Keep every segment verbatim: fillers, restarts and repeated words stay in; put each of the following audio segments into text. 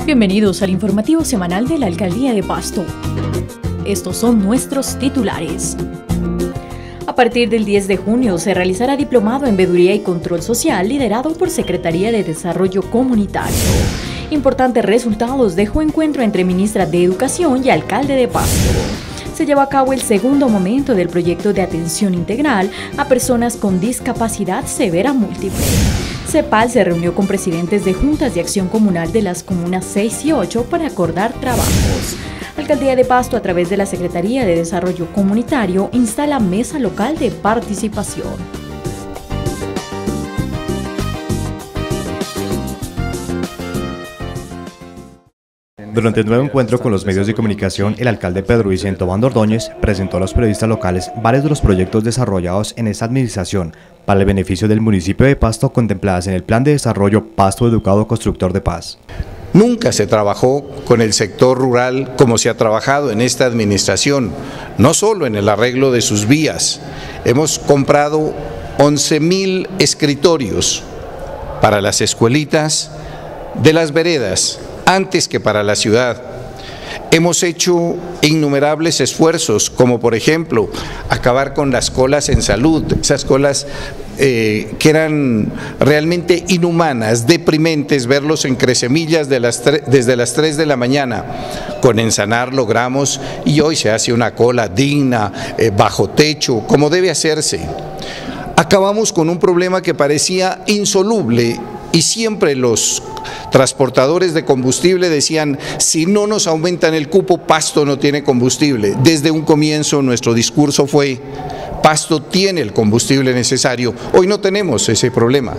Bienvenidos al informativo semanal de la Alcaldía de Pasto. Estos son nuestros titulares. A partir del diez de junio se realizará diplomado en Veeduría y Control Social liderado por Secretaría de Desarrollo Comunitario. Importantes resultados dejó encuentro entre ministra de Educación y alcalde de Pasto. Se lleva a cabo el segundo momento del proyecto de atención integral a personas con discapacidad severa múltiple. CEPAL se reunió con presidentes de juntas de acción comunal de las comunas seis y ocho para acordar trabajos. Alcaldía de Pasto, a través de la Secretaría de Desarrollo Comunitario, instala mesa local de participación. Durante el nuevo encuentro con los medios de comunicación, el alcalde Pedro Vicente Obando Ordóñez presentó a los periodistas locales varios de los proyectos desarrollados en esta administración para el beneficio del municipio de Pasto, contempladas en el Plan de Desarrollo Pasto Educado Constructor de Paz. Nunca se trabajó con el sector rural como se ha trabajado en esta administración, no solo en el arreglo de sus vías. Hemos comprado once mil escritorios para las escuelitas de las veredas, antes que para la ciudad. Hemos hecho innumerables esfuerzos, como por ejemplo, acabar con las colas en salud, esas colas eh, que eran realmente inhumanas, deprimentes, verlos en Cresemillas de las desde las tres de la mañana. Con Ensanar logramos, y hoy se hace una cola digna, eh, bajo techo, como debe hacerse. Acabamos con un problema que parecía insoluble, y siempre los transportadores de combustible decían: si no nos aumentan el cupo, Pasto no tiene combustible. Desde un comienzo nuestro discurso fue: Pasto tiene el combustible necesario. Hoy no tenemos ese problema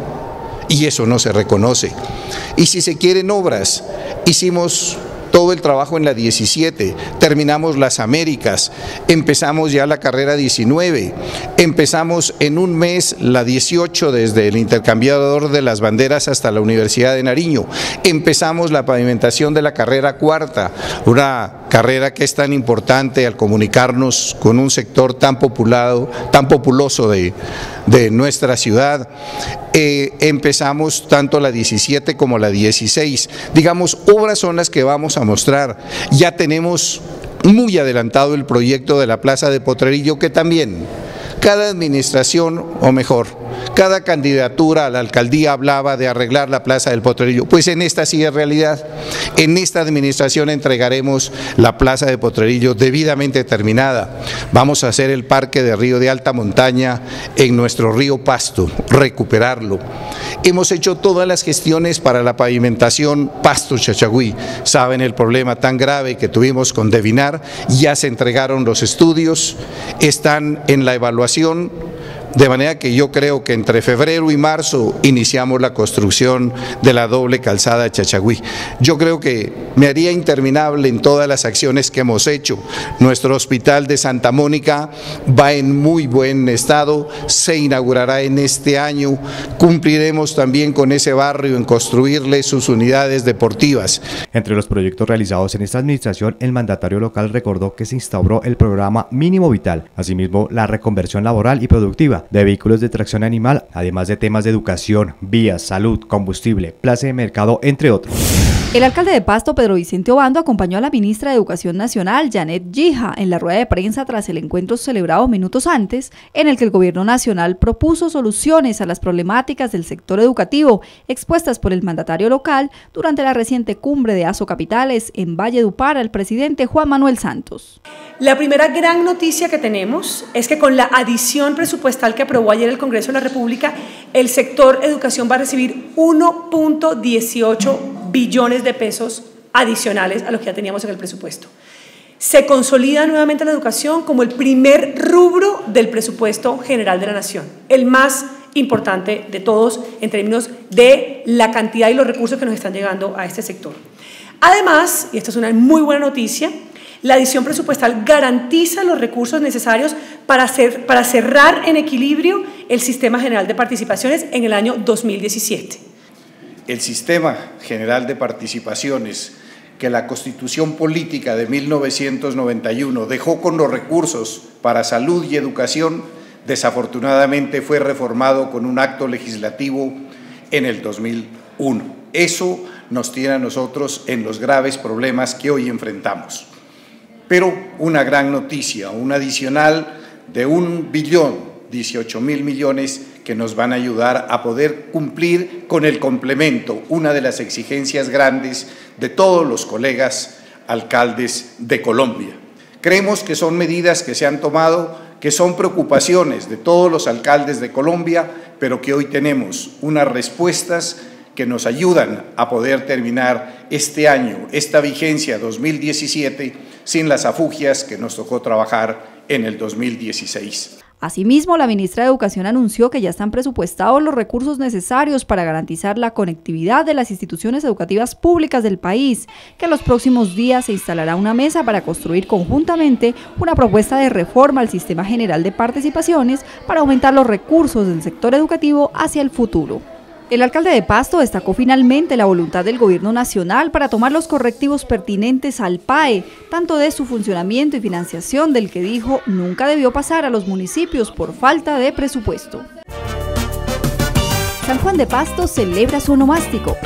y eso no se reconoce. Y si se quieren obras, hicimos todo el trabajo en la diecisiete, terminamos las Américas, empezamos ya la carrera diecinueve, empezamos en un mes la dieciocho desde el intercambiador de las banderas hasta la Universidad de Nariño, empezamos la pavimentación de la carrera cuarta, una carrera que es tan importante al comunicarnos con un sector tan populado, tan populoso de, de nuestra ciudad. Eh, empezamos tanto la diecisiete como la dieciséis, digamos, obras son las que vamos a mostrar. Ya tenemos muy adelantado el proyecto de la Plaza de Potrerillo, que también cada administración, o mejor, cada candidatura a la alcaldía hablaba de arreglar la Plaza del Potrerillo. Pues en esta sí es realidad. En esta administración entregaremos la Plaza de Potrerillo debidamente terminada. Vamos a hacer el parque de río de alta montaña en nuestro río Pasto, recuperarlo. Hemos hecho todas las gestiones para la pavimentación Pasto-Chachagüí. Saben el problema tan grave que tuvimos con Devinar, ya se entregaron los estudios, están en la evaluación, de manera que yo creo que entre febrero y marzo iniciamos la construcción de la doble calzada Chachagüí. Yo creo que me haría interminable en todas las acciones que hemos hecho. Nuestro hospital de Santa Mónica va en muy buen estado, se inaugurará en este año, cumpliremos también con ese barrio en construirle sus unidades deportivas. Entre los proyectos realizados en esta administración, el mandatario local recordó que se instauró el programa Mínimo Vital, asimismo la reconversión laboral y productiva de vehículos de tracción animal, además de temas de educación, vías, salud, combustible, plaza de mercado, entre otros. El alcalde de Pasto, Pedro Vicente Obando, acompañó a la ministra de Educación Nacional, Janet Gija, en la rueda de prensa tras el encuentro celebrado minutos antes, en el que el gobierno nacional propuso soluciones a las problemáticas del sector educativo expuestas por el mandatario local durante la reciente cumbre de Asocapitales en Valledupar al presidente Juan Manuel Santos. La primera gran noticia que tenemos es que con la adición presupuestal que aprobó ayer el Congreso de la República, el sector educación va a recibir uno punto dieciocho billones de pesos adicionales a los que ya teníamos en el presupuesto. Se consolida nuevamente la educación como el primer rubro del presupuesto general de la nación, el más importante de todos en términos de la cantidad y los recursos que nos están llegando a este sector. Además, y esta es una muy buena noticia, la adición presupuestal garantiza los recursos necesarios para, hacer, para cerrar en equilibrio el Sistema General de Participaciones en el año dos mil diecisiete. El Sistema General de Participaciones que la Constitución Política de mil novecientos noventa y uno dejó con los recursos para salud y educación, desafortunadamente fue reformado con un acto legislativo en el dos mil uno. Eso nos tiene a nosotros en los graves problemas que hoy enfrentamos. Pero una gran noticia, un adicional de un billón, dieciocho mil millones que nos van a ayudar a poder cumplir con el complemento, una de las exigencias grandes de todos los colegas alcaldes de Colombia. Creemos que son medidas que se han tomado, que son preocupaciones de todos los alcaldes de Colombia, pero que hoy tenemos unas respuestas que nos ayudan a poder terminar este año, esta vigencia dos mil diecisiete, sin las afugias que nos tocó trabajar en el dos mil dieciséis. Asimismo, la ministra de Educación anunció que ya están presupuestados los recursos necesarios para garantizar la conectividad de las instituciones educativas públicas del país, que en los próximos días se instalará una mesa para construir conjuntamente una propuesta de reforma al sistema general de participaciones para aumentar los recursos del sector educativo hacia el futuro. El alcalde de Pasto destacó finalmente la voluntad del gobierno nacional para tomar los correctivos pertinentes al P A E, tanto de su funcionamiento y financiación, del que dijo nunca debió pasar a los municipios por falta de presupuesto. San Juan de Pasto celebra su onomástico.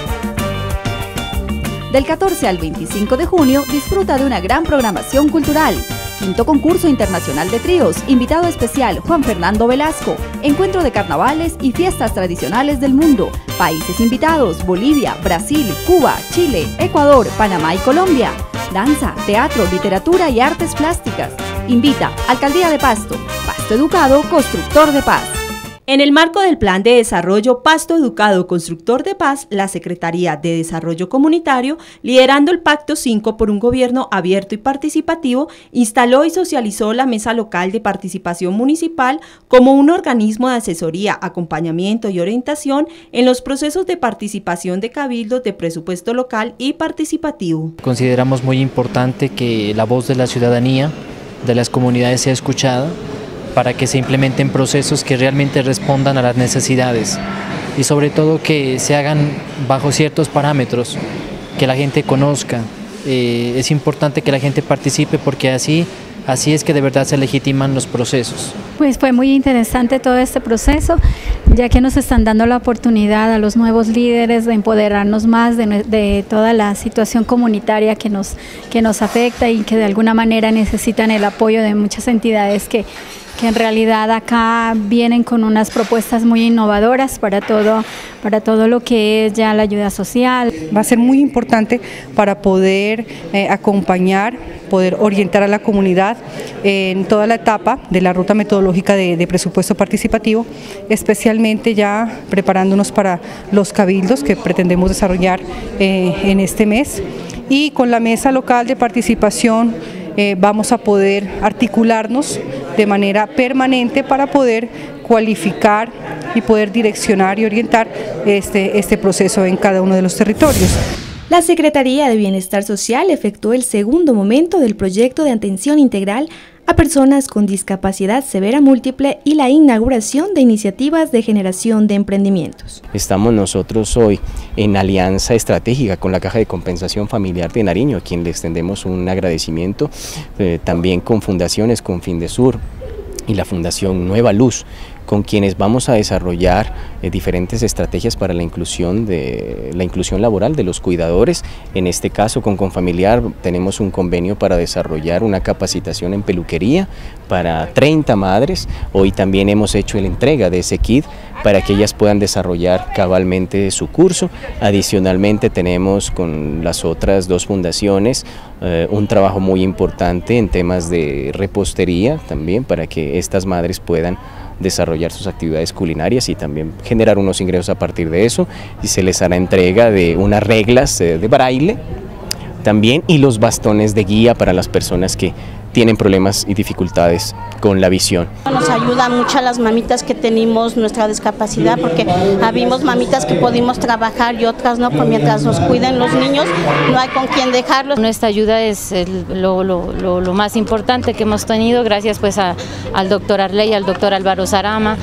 Del catorce al veinticinco de junio disfruta de una gran programación cultural. Quinto concurso internacional de tríos, invitado especial Juan Fernando Velasco, encuentro de carnavales y fiestas tradicionales del mundo, países invitados Bolivia, Brasil, Cuba, Chile, Ecuador, Panamá y Colombia, danza, teatro, literatura y artes plásticas. Invita Alcaldía de Pasto, Pasto Educado, Constructor de Paz. En el marco del Plan de Desarrollo Pasto Educado Constructor de Paz, la Secretaría de Desarrollo Comunitario, liderando el Pacto cinco por un gobierno abierto y participativo, instaló y socializó la Mesa Local de Participación Municipal como un organismo de asesoría, acompañamiento y orientación en los procesos de participación de cabildos de presupuesto local y participativo. Consideramos muy importante que la voz de la ciudadanía, de las comunidades, sea escuchada, para que se implementen procesos que realmente respondan a las necesidades y sobre todo que se hagan bajo ciertos parámetros, que la gente conozca. Eh, es importante que la gente participe porque así, así es que de verdad se legitiman los procesos. Pues fue muy interesante todo este proceso, ya que nos están dando la oportunidad a los nuevos líderes de empoderarnos más de, de toda la situación comunitaria que nos, que nos afecta y que de alguna manera necesitan el apoyo de muchas entidades que que en realidad acá vienen con unas propuestas muy innovadoras para todo, para todo lo que es ya la ayuda social. Va a ser muy importante para poder eh, acompañar, poder orientar a la comunidad en toda la etapa de la ruta metodológica de, de presupuesto participativo, especialmente ya preparándonos para los cabildos que pretendemos desarrollar eh, en este mes, y con la mesa local de participación eh, vamos a poder articularnos de manera permanente para poder cualificar y poder direccionar y orientar este, este proceso en cada uno de los territorios. La Secretaría de Bienestar Social efectuó el segundo momento del proyecto de atención integral a personas con discapacidad severa múltiple y la inauguración de iniciativas de generación de emprendimientos. Estamos nosotros hoy en alianza estratégica con la Caja de Compensación Familiar de Nariño, a quien le extendemos un agradecimiento, eh, también con fundaciones, con Findesur y la Fundación Nueva Luz, con quienes vamos a desarrollar eh, diferentes estrategias para la inclusión, de, la inclusión laboral de los cuidadores. En este caso con Confamiliar tenemos un convenio para desarrollar una capacitación en peluquería para treinta madres. Hoy también hemos hecho la entrega de ese kit para que ellas puedan desarrollar cabalmente su curso. Adicionalmente tenemos con las otras dos fundaciones eh, un trabajo muy importante en temas de repostería también, para que estas madres puedan desarrollar sus actividades culinarias y también generar unos ingresos a partir de eso, y se les hará entrega de unas reglas eh, de braille también, y los bastones de guía para las personas que tienen problemas y dificultades con la visión. Nos ayuda mucho a las mamitas que tenemos nuestra discapacidad, porque habimos mamitas que pudimos trabajar y otras no, pues mientras nos cuiden los niños no hay con quién dejarlos. Nuestra ayuda es el, lo, lo, lo, lo más importante que hemos tenido, gracias pues a, al doctor Arley, al doctor Álvaro Sarama,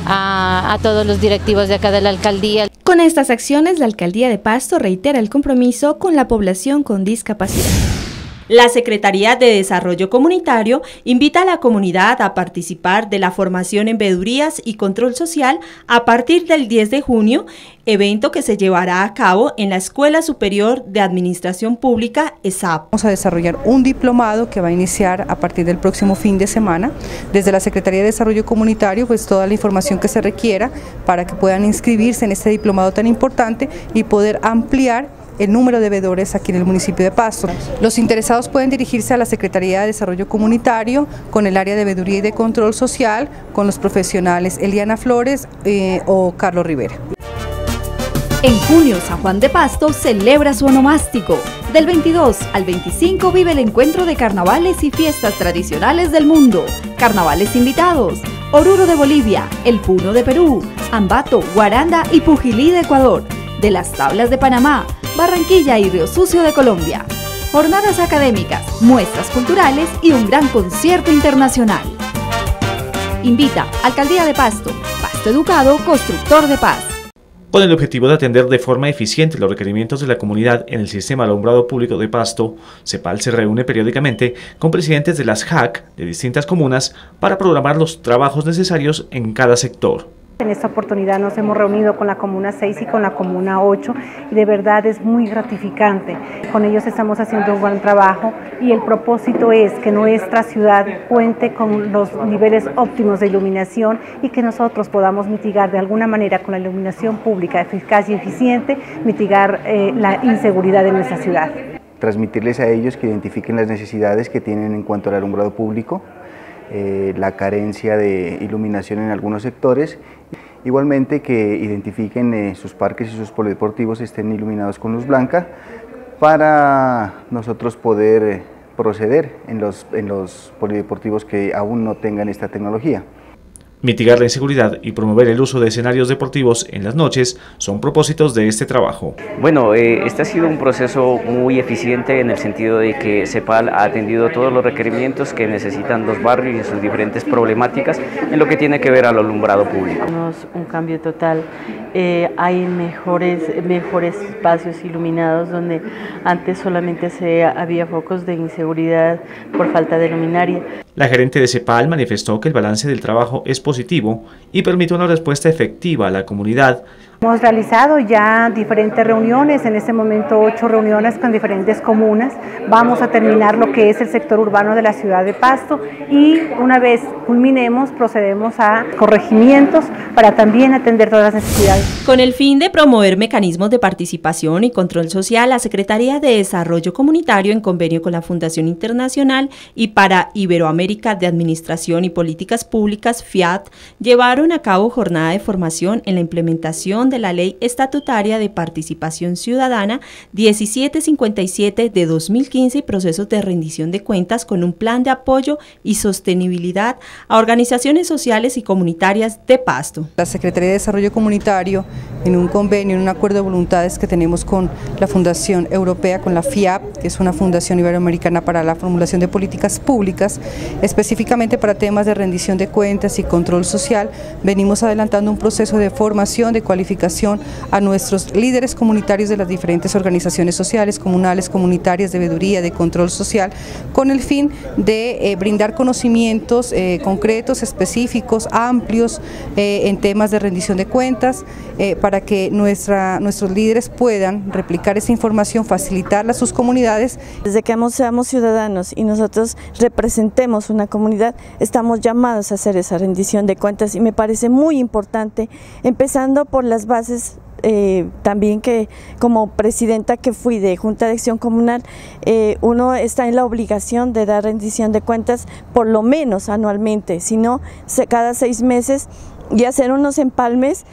a, a todos los directivos de acá de la alcaldía. Con estas acciones, la Alcaldía de Pasto reitera el compromiso con la población con discapacidad. La Secretaría de Desarrollo Comunitario invita a la comunidad a participar de la formación en veedurías y control social a partir del diez de junio, evento que se llevará a cabo en la Escuela Superior de Administración Pública, ESAP. Vamos a desarrollar un diplomado que va a iniciar a partir del próximo fin de semana. Desde la Secretaría de Desarrollo Comunitario, pues toda la información que se requiera para que puedan inscribirse en este diplomado tan importante y poder ampliar el número de veedores aquí en el municipio de Pasto. Los interesados pueden dirigirse a la Secretaría de Desarrollo Comunitario con el área de veeduría y de control social, con los profesionales Eliana Flores eh, o Carlos Rivera. En junio, San Juan de Pasto celebra su onomástico. Del veintidós al veinticinco vive el encuentro de carnavales y fiestas tradicionales del mundo. Carnavales invitados: Oruro de Bolivia, El Puno de Perú, Ambato, Guaranda y Pujilí de Ecuador, de las Tablas de Panamá, Barranquilla y Río Sucio de Colombia. Jornadas académicas, muestras culturales y un gran concierto internacional. Invita Alcaldía de Pasto, Pasto Educado, constructor de paz. Con el objetivo de atender de forma eficiente los requerimientos de la comunidad en el sistema alumbrado público de Pasto, CEPAL se reúne periódicamente con presidentes de las J A C de distintas comunas para programar los trabajos necesarios en cada sector. En esta oportunidad nos hemos reunido con la Comuna seis y con la Comuna ocho y de verdad es muy gratificante. Con ellos estamos haciendo un buen trabajo y el propósito es que nuestra ciudad cuente con los niveles óptimos de iluminación y que nosotros podamos mitigar de alguna manera con la iluminación pública eficaz y eficiente, mitigar eh, la inseguridad de nuestra ciudad. Transmitirles a ellos que identifiquen las necesidades que tienen en cuanto al alumbrado público, Eh, la carencia de iluminación en algunos sectores, igualmente que identifiquen eh, sus parques y sus polideportivos estén iluminados con luz blanca para nosotros poder eh, proceder en los, en los polideportivos que aún no tengan esta tecnología. Mitigar la inseguridad y promover el uso de escenarios deportivos en las noches son propósitos de este trabajo. Bueno, eh, este ha sido un proceso muy eficiente en el sentido de que CEPAL ha atendido todos los requerimientos que necesitan los barrios y sus diferentes problemáticas en lo que tiene que ver al alumbrado público. Un cambio total, eh, hay mejores, mejores espacios iluminados donde antes solamente se había focos de inseguridad por falta de luminaria. La gerente de CEPAL manifestó que el balance del trabajo es positivo y permite una respuesta efectiva a la comunidad. Hemos realizado ya diferentes reuniones, en este momento ocho reuniones con diferentes comunas. Vamos a terminar lo que es el sector urbano de la ciudad de Pasto y una vez culminemos procedemos a corregimientos para también atender todas las necesidades. Con el fin de promover mecanismos de participación y control social, la Secretaría de Desarrollo Comunitario, en convenio con la Fundación Internacional y para Iberoamérica de Administración y Políticas Públicas, FIAT, llevaron a cabo jornada de formación en la implementación de la Ley Estatutaria de Participación Ciudadana diecisiete cincuenta y siete de dos mil quince y procesos de rendición de cuentas con un plan de apoyo y sostenibilidad a organizaciones sociales y comunitarias de Pasto. La Secretaría de Desarrollo Comunitario, en un convenio, en un acuerdo de voluntades que tenemos con la Fundación Europea, con la FIAP, que es una fundación iberoamericana para la formulación de políticas públicas, específicamente para temas de rendición de cuentas y control social, venimos adelantando un proceso de formación, de cualificación a nuestros líderes comunitarios de las diferentes organizaciones sociales, comunales, comunitarias, de veeduría, de control social, con el fin de eh, brindar conocimientos eh, concretos, específicos, amplios eh, en temas de rendición de cuentas, eh, para que nuestra, nuestros líderes puedan replicar esa información, facilitarla a sus comunidades. Desde que seamos ciudadanos y nosotros representemos una comunidad, estamos llamados a hacer esa rendición de cuentas y me parece muy importante, empezando por las bases. Eh, también que como presidenta que fui de Junta de Acción Comunal, eh, uno está en la obligación de dar rendición de cuentas por lo menos anualmente, si no cada seis meses, y hacer unos empalmes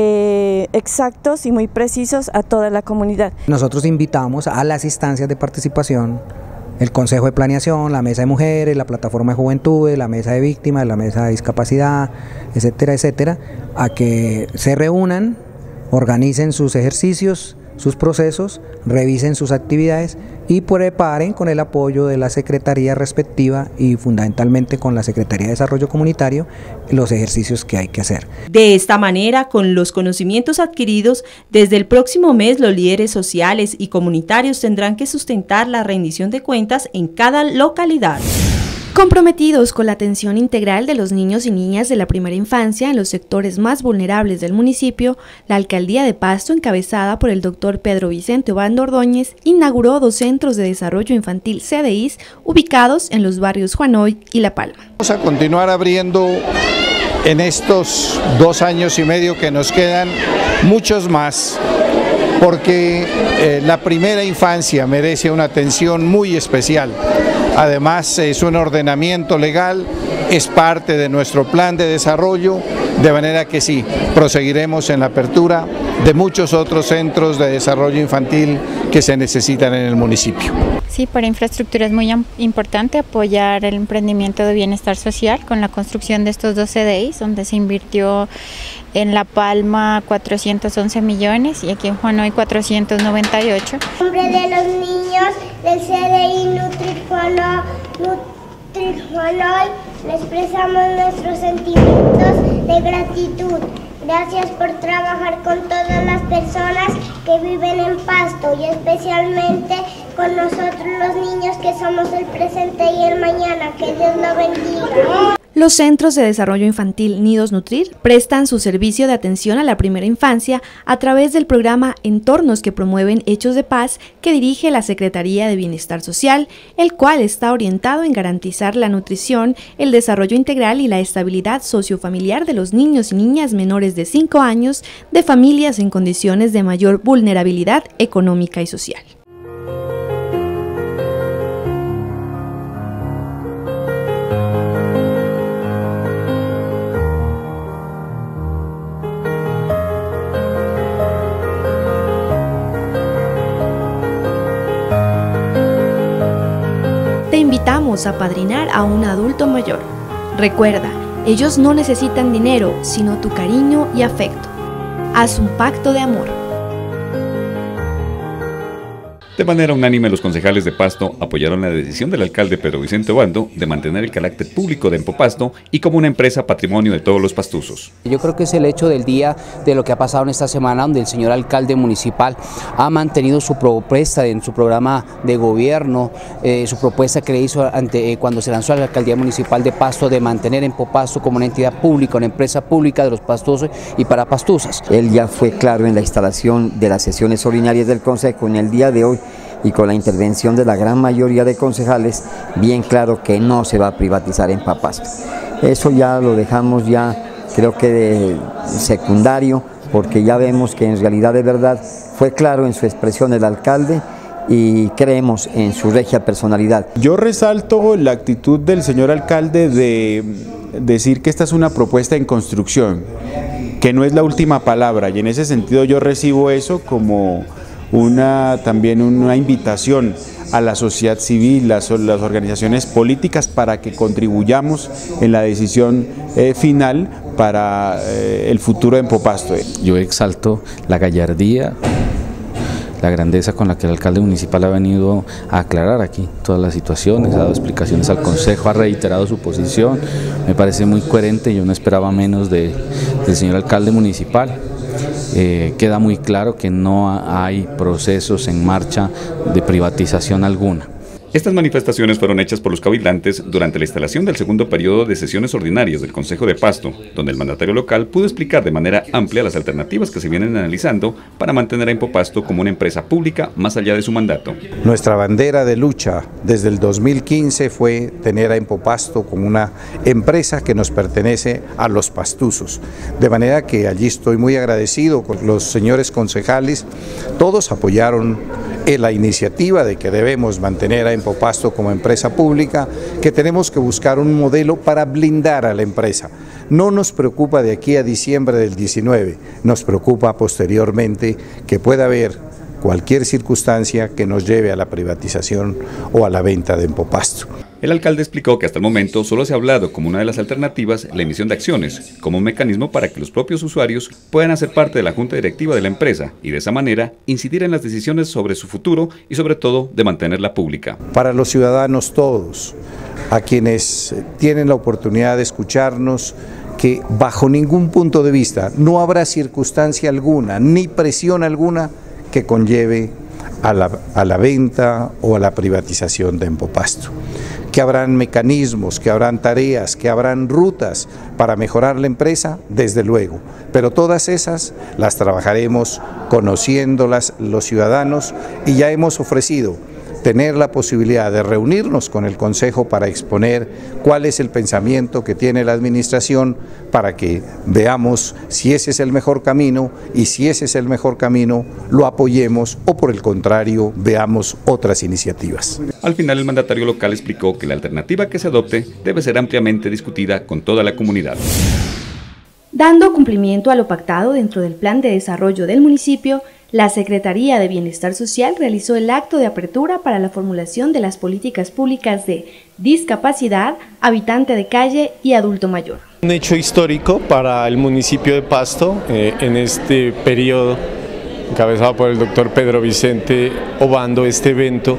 eh, exactos y muy precisos a toda la comunidad. Nosotros invitamos a las instancias de participación, el Consejo de Planeación, la Mesa de Mujeres, la Plataforma de Juventudes, la Mesa de Víctimas, la Mesa de Discapacidad, etcétera, etcétera, a que se reúnan, organicen sus ejercicios sus procesos, revisen sus actividades y preparen con el apoyo de la Secretaría respectiva y fundamentalmente con la Secretaría de Desarrollo Comunitario los ejercicios que hay que hacer. De esta manera, con los conocimientos adquiridos, desde el próximo mes los líderes sociales y comunitarios tendrán que sustentar la rendición de cuentas en cada localidad. Comprometidos con la atención integral de los niños y niñas de la primera infancia en los sectores más vulnerables del municipio, la Alcaldía de Pasto, encabezada por el doctor Pedro Vicente Obando Ordóñez, inauguró dos centros de desarrollo infantil C D Is ubicados en los barrios Juanoy y La Palma. Vamos a continuar abriendo en estos dos años y medio que nos quedan muchos más, porque eh, la primera infancia merece una atención muy especial. Además, es un ordenamiento legal, es parte de nuestro plan de desarrollo, de manera que sí, proseguiremos en la apertura de muchos otros centros de desarrollo infantil que se necesitan en el municipio. Sí, para infraestructura es muy importante apoyar el emprendimiento de bienestar social con la construcción de estos dos C D Is, donde se invirtió en La Palma cuatrocientos once millones y aquí en Juanoy cuatrocientos noventa y ocho. En nombre de los niños del C D I Nutri-Juanoy, Nutri-Juanoy, le expresamos nuestros sentimientos de gratitud. Gracias por trabajar con todas las personas que viven en Pasto y especialmente con nosotros los niños que somos el presente y el mañana. Que Dios lo bendiga. Los Centros de Desarrollo Infantil Nidos Nutrir prestan su servicio de atención a la primera infancia a través del programa Entornos que promueven hechos de paz que dirige la Secretaría de Bienestar Social, el cual está orientado en garantizar la nutrición, el desarrollo integral y la estabilidad sociofamiliar de los niños y niñas menores de cinco años de familias en condiciones de mayor vulnerabilidad económica y social. Te invitamos a padrinar a un adulto mayor. Recuerda, ellos no necesitan dinero, sino tu cariño y afecto. Haz un pacto de amor. De manera unánime, los concejales de Pasto apoyaron la decisión del alcalde Pedro Vicente Obando de mantener el carácter público de Empopasto y como una empresa patrimonio de todos los pastuzos. Yo creo que es el hecho del día de lo que ha pasado en esta semana, donde el señor alcalde municipal ha mantenido su propuesta en su programa de gobierno, eh, su propuesta que le hizo ante, eh, cuando se lanzó a la alcaldía municipal de Pasto de mantener Empopasto como una entidad pública, una empresa pública de los pastuzos y para pastuzas. Él ya fue claro en la instalación de las sesiones ordinarias del Consejo en el día de hoy, y con la intervención de la gran mayoría de concejales, bien claro que no se va a privatizar Empopasto. Eso ya lo dejamos ya, creo que de secundario, porque ya vemos que en realidad de verdad fue claro en su expresión el alcalde y creemos en su regia personalidad. Yo resalto la actitud del señor alcalde de decir que esta es una propuesta en construcción, que no es la última palabra, y en ese sentido yo recibo eso como una también una invitación a la sociedad civil, las, las organizaciones políticas para que contribuyamos en la decisión eh, final para eh, el futuro de Empopasto. Yo exalto la gallardía, la grandeza con la que el alcalde municipal ha venido a aclarar aquí todas las situaciones, ha dado explicaciones al consejo, ha reiterado su posición, me parece muy coherente, yo no esperaba menos de, del señor alcalde municipal. Eh, queda muy claro que no hay procesos en marcha de privatización alguna. Estas manifestaciones fueron hechas por los cabildantes durante la instalación del segundo periodo de sesiones ordinarias del Consejo de Pasto, donde el mandatario local pudo explicar de manera amplia las alternativas que se vienen analizando para mantener a Empopasto como una empresa pública más allá de su mandato. Nuestra bandera de lucha desde el dos mil quince fue tener a Empopasto como una empresa que nos pertenece a los pastuzos, de manera que allí estoy muy agradecido con los señores concejales, todos apoyaron en la iniciativa de que debemos mantener a Empopasto como empresa pública, que tenemos que buscar un modelo para blindar a la empresa. No nos preocupa de aquí a diciembre del diecinueve, nos preocupa posteriormente que pueda haber cualquier circunstancia que nos lleve a la privatización o a la venta de Empopasto. El alcalde explicó que hasta el momento solo se ha hablado como una de las alternativas la emisión de acciones, como un mecanismo para que los propios usuarios puedan hacer parte de la junta directiva de la empresa y de esa manera incidir en las decisiones sobre su futuro y sobre todo de mantenerla pública. Para los ciudadanos todos, a quienes tienen la oportunidad de escucharnos, que bajo ningún punto de vista no habrá circunstancia alguna ni presión alguna que conlleve a la, a la venta o a la privatización de Empopasto. Que habrán mecanismos, que habrán tareas, que habrán rutas para mejorar la empresa, desde luego, pero todas esas las trabajaremos conociéndolas los ciudadanos y ya hemos ofrecido tener la posibilidad de reunirnos con el Consejo para exponer cuál es el pensamiento que tiene la administración para que veamos si ese es el mejor camino y si ese es el mejor camino lo apoyemos o por el contrario veamos otras iniciativas. Al final el mandatario local explicó que la alternativa que se adopte debe ser ampliamente discutida con toda la comunidad. Dando cumplimiento a lo pactado dentro del plan de desarrollo del municipio, la Secretaría de Bienestar Social realizó el acto de apertura para la formulación de las políticas públicas de discapacidad, habitante de calle y adulto mayor. Un hecho histórico para el municipio de Pasto eh, en este periodo, encabezado por el doctor Pedro Vicente Obando, este evento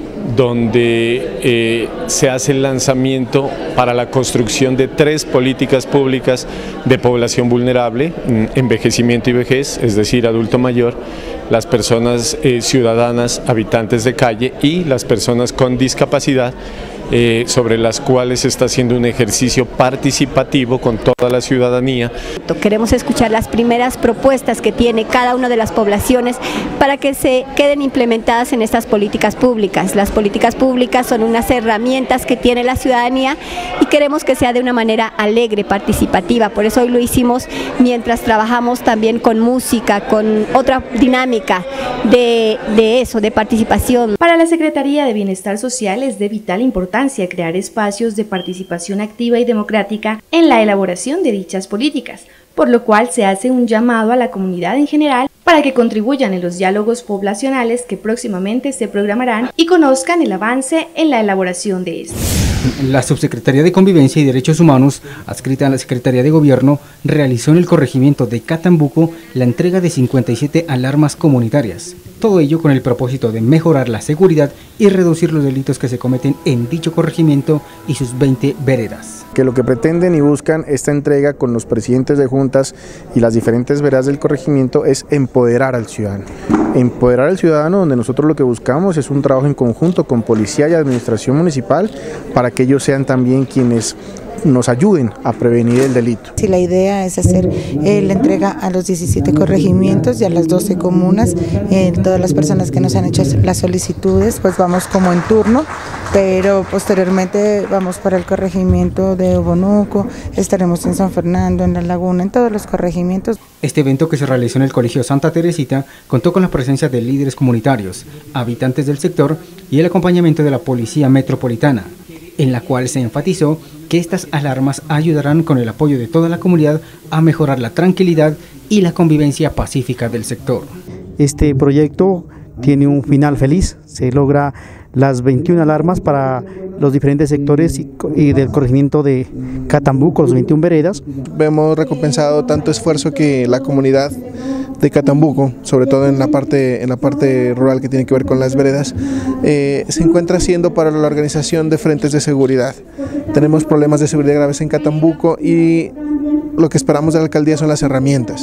donde eh, se hace el lanzamiento para la construcción de tres políticas públicas de población vulnerable, envejecimiento y vejez, es decir, adulto mayor, las personas eh, ciudadanas, habitantes de calle y las personas con discapacidad, eh, sobre las cuales se está haciendo un ejercicio participativo con toda la ciudadanía. Queremos escuchar las primeras propuestas que tiene cada una de las poblaciones para que se queden implementadas en estas políticas públicas. Las políticas públicas son unas herramientas que tiene la ciudadanía y queremos que sea de una manera alegre, participativa. Por eso hoy lo hicimos mientras trabajamos también con música, con otra dinámica de, de eso, de participación. Para la Secretaría de Bienestar Social es de vital importancia crear espacios de participación activa y democrática en la elaboración de dichas políticas, por lo cual se hace un llamado a la comunidad en general para que contribuyan en los diálogos poblacionales que próximamente se programarán y conozcan el avance en la elaboración de estos. La Subsecretaría de Convivencia y Derechos Humanos, adscrita a la Secretaría de Gobierno, realizó en el corregimiento de Catambuco la entrega de cincuenta y siete alarmas comunitarias. Todo ello con el propósito de mejorar la seguridad y reducir los delitos que se cometen en dicho corregimiento y sus veinte veredas. Que lo que pretenden y buscan esta entrega con los presidentes de juntas y las diferentes veredas del corregimiento es empoderar al ciudadano. Empoderar al ciudadano, donde nosotros lo que buscamos es un trabajo en conjunto con policía y administración municipal para que ellos sean también quienes nos ayuden a prevenir el delito. Sí, la idea es hacer eh, la entrega a los diecisiete corregimientos y a las doce comunas, eh, todas las personas que nos han hecho las solicitudes, pues vamos como en turno, pero posteriormente vamos para el corregimiento de Obonuco, estaremos en San Fernando, en La Laguna, en todos los corregimientos. Este evento, que se realizó en el Colegio Santa Teresita, contó con la presencia de líderes comunitarios, habitantes del sector y el acompañamiento de la Policía Metropolitana, en la cual se enfatizó que estas alarmas ayudarán con el apoyo de toda la comunidad a mejorar la tranquilidad y la convivencia pacífica del sector. Este proyecto tiene un final feliz, se logra las veintiuna alarmas para los diferentes sectores y, y del corregimiento de Catambuco, los veintiuna veredas. Hemos recompensado tanto esfuerzo que la comunidad de Catambuco, sobre todo en la parte, en la parte rural que tiene que ver con las veredas, eh, se encuentra haciendo para la organización de frentes de seguridad. Tenemos problemas de seguridad graves en Catambuco y lo que esperamos de la alcaldía son las herramientas.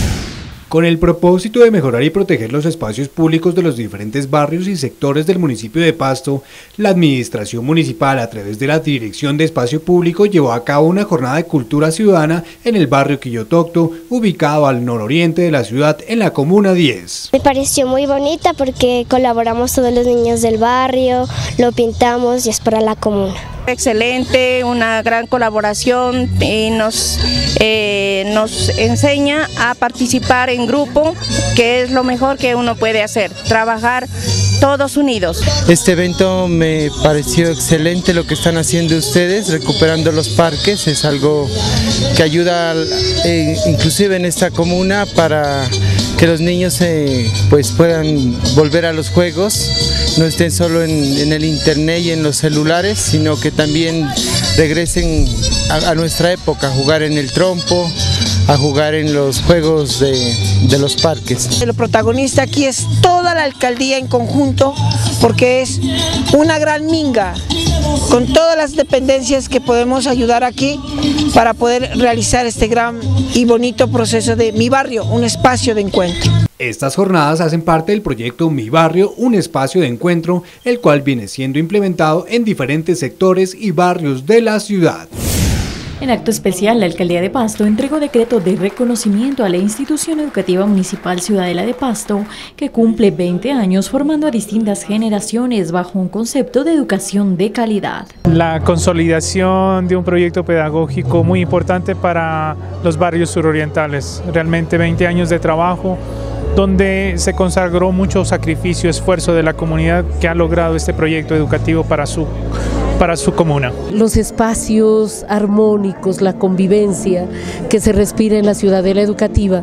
Con el propósito de mejorar y proteger los espacios públicos de los diferentes barrios y sectores del municipio de Pasto, la administración municipal, a través de la Dirección de Espacio Público, llevó a cabo una jornada de cultura ciudadana en el barrio Quillotocto, ubicado al nororiente de la ciudad, en la Comuna diez. Me pareció muy bonita porque colaboramos todos los niños del barrio, lo pintamos y es para la comuna. Excelente, una gran colaboración y nos, eh, nos enseña a participar en grupo, que es lo mejor que uno puede hacer, trabajar todos unidos. Este evento me pareció excelente lo que están haciendo ustedes, recuperando los parques, es algo que ayuda eh, inclusive en esta comuna para que los niños eh, pues puedan volver a los juegos no estén solo en, en el internet y en los celulares, sino que también regresen a, a nuestra época, a jugar en el trompo, a jugar en los juegos de, de los parques. El protagonista aquí es toda la alcaldía en conjunto, porque es una gran minga con todas las dependencias que podemos ayudar aquí para poder realizar este gran y bonito proceso de Mi Barrio, un espacio de encuentro. Estas jornadas hacen parte del proyecto Mi Barrio, un espacio de encuentro, el cual viene siendo implementado en diferentes sectores y barrios de la ciudad. En acto especial, la Alcaldía de Pasto entregó decreto de reconocimiento a la Institución Educativa Municipal Ciudadela de Pasto, que cumple veinte años formando a distintas generaciones bajo un concepto de educación de calidad. La consolidación de un proyecto pedagógico muy importante para los barrios surorientales, realmente veinte años de trabajo, donde se consagró mucho sacrificio, esfuerzo de la comunidad que ha logrado este proyecto educativo para su para su comuna. Los espacios armónicos, la convivencia que se respira en la ciudadela educativa,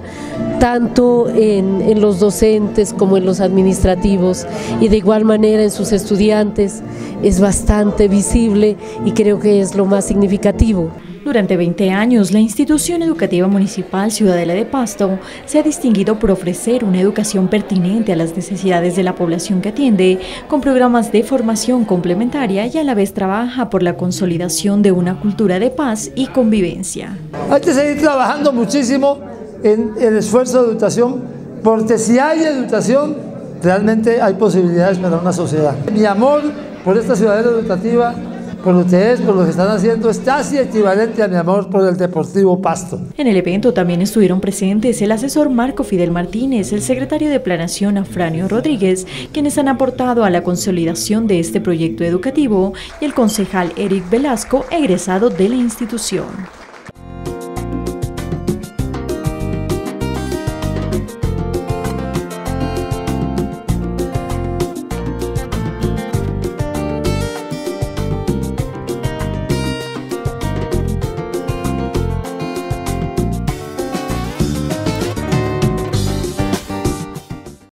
tanto en, en los docentes como en los administrativos y de igual manera en sus estudiantes, es bastante visible y creo que es lo más significativo. Durante veinte años, la Institución Educativa Municipal Ciudadela de Pasto se ha distinguido por ofrecer una educación pertinente a las necesidades de la población que atiende, con programas de formación complementaria y a la vez trabaja por la consolidación de una cultura de paz y convivencia. Hay que seguir trabajando muchísimo en el esfuerzo de educación, porque si hay educación, realmente hay posibilidades para una sociedad. Mi amor por esta ciudadela educativa, por lo que es, por lo que están haciendo, es casi equivalente a mi amor por el Deportivo Pasto. En el evento también estuvieron presentes el asesor Marco Fidel Martínez, el secretario de Planación Afranio Rodríguez, quienes han aportado a la consolidación de este proyecto educativo, y el concejal Eric Velasco, egresado de la institución.